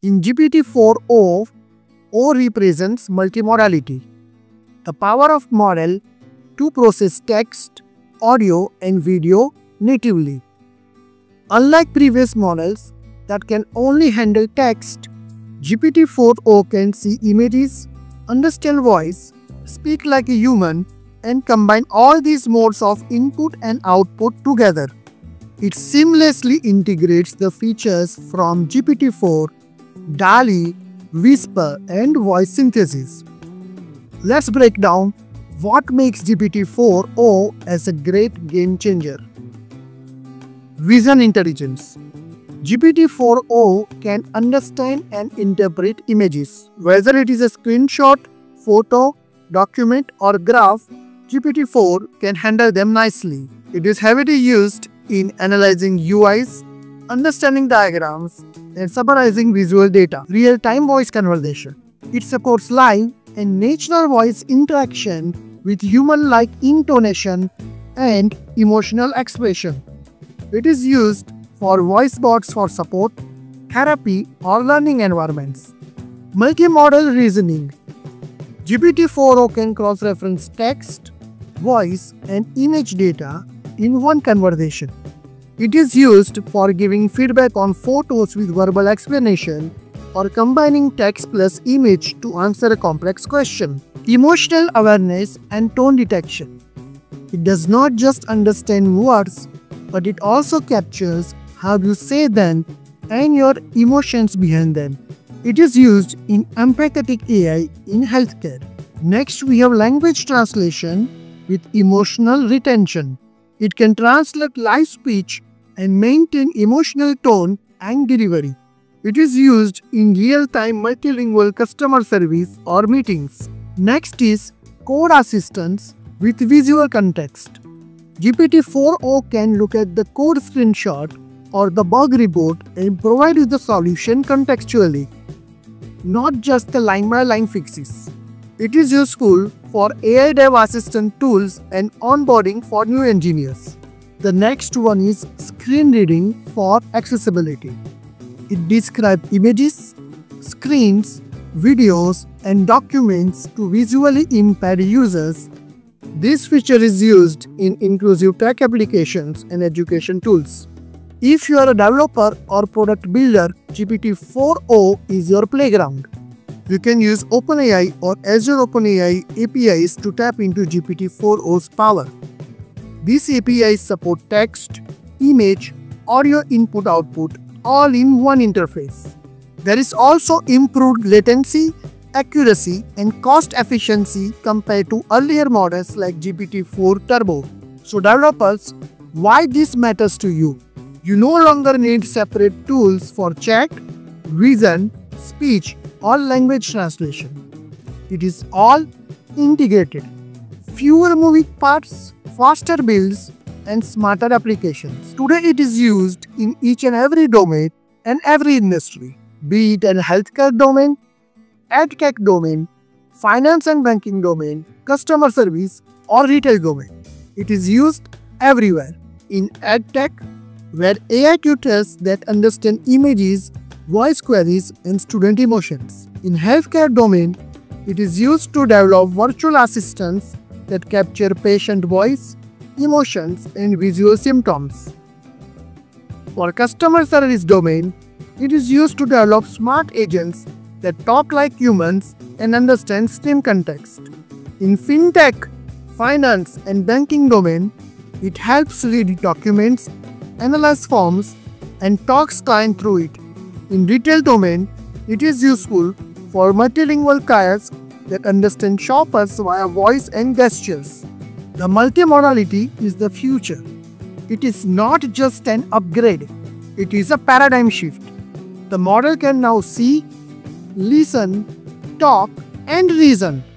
In GPT4o, O represents multimodality, the power of model to process text, audio, and video natively. Unlike previous models that can only handle text, GPT4o can see images, understand voice, speak like a human, and combine all these modes of input and output together. It seamlessly integrates the features from GPT-4, DALL-E, Whisper, and voice synthesis. Let's break down what makes GPT-4o as a great game changer. Vision intelligence. GPT-4o can understand and interpret images. Whether it is a screenshot, photo, document, or graph, GPT-4 can handle them nicely. It is heavily used in analyzing UIs, understanding diagrams, and summarizing visual data. Real-time voice conversation. It supports live and natural voice interaction with human-like intonation and emotional expression. It is used for voice bots for support, therapy, or learning environments. Multimodal reasoning. GPT-4o can cross-reference text, voice, and image data in one conversation. It is used for giving feedback on photos with verbal explanation or combining text plus image to answer a complex question. Emotional awareness and tone detection. It does not just understand words, but it also captures how you say them and your emotions behind them. It is used in empathetic AI in healthcare. Next, we have language translation with emotional retention. It can translate live speech and maintain emotional tone and delivery. It is used in real-time multilingual customer service or meetings. Next is code assistance with visual context. GPT-4o can look at the code screenshot or the bug report and provide you the solution contextually, not just the line-by-line fixes. It is useful for AI dev assistant tools and onboarding for new engineers. The next one is screen reading for accessibility. It describes images, screens, videos, and documents to visually impaired users. This feature is used in inclusive tech applications and education tools. If you are a developer or product builder, GPT-4o is your playground. You can use OpenAI or Azure OpenAI APIs to tap into GPT-4o's power. These APIs support text, image, audio input-output all in one interface. There is also improved latency, accuracy, and cost efficiency compared to earlier models like GPT-4 Turbo. So developers, why this matters to you? You no longer need separate tools for chat, vision, speech, or language translation. It is all integrated. Fewer moving parts, faster builds, and smarter applications. Today it is used in each and every domain and every industry, be it a healthcare domain, edtech domain, finance and banking domain, customer service, or retail domain. It is used everywhere. In edtech, where AI tutors that understand images, voice queries, and student emotions. In healthcare domain, it is used to develop virtual assistants that capture patient voice, emotions, and visual symptoms. For customer service domain, it is used to develop smart agents that talk like humans and understand STEM context. In fintech, finance, and banking domain, it helps read documents, analyze forms, and talks client through it. In retail domain, it is useful for multilingual kiosks that understand shoppers via voice and gestures. The multimodality is the future. It is not just an upgrade, it is a paradigm shift. The model can now see, listen, talk, and reason.